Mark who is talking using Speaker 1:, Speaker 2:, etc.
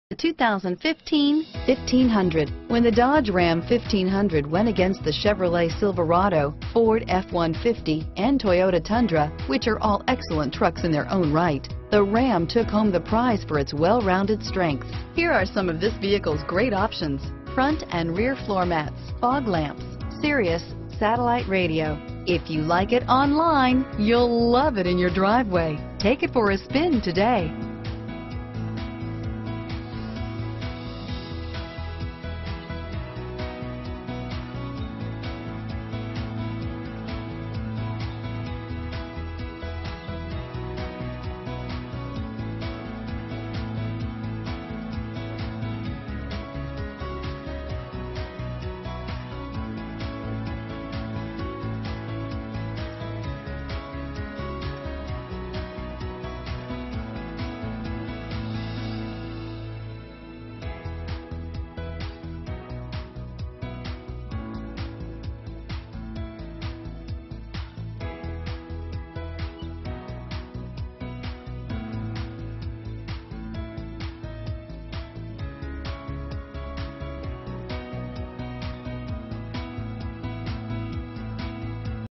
Speaker 1: The 2015 1500. When the Dodge Ram 1500 went against the Chevrolet Silverado, Ford F-150, and Toyota Tundra, which are all excellent trucks in their own right, the Ram took home the prize for its well-rounded strengths. Here are some of this vehicle's great options: front and rear floor mats, fog lamps, Sirius satellite radio. If you like it online, you'll love it in your driveway. Take it for a spin today.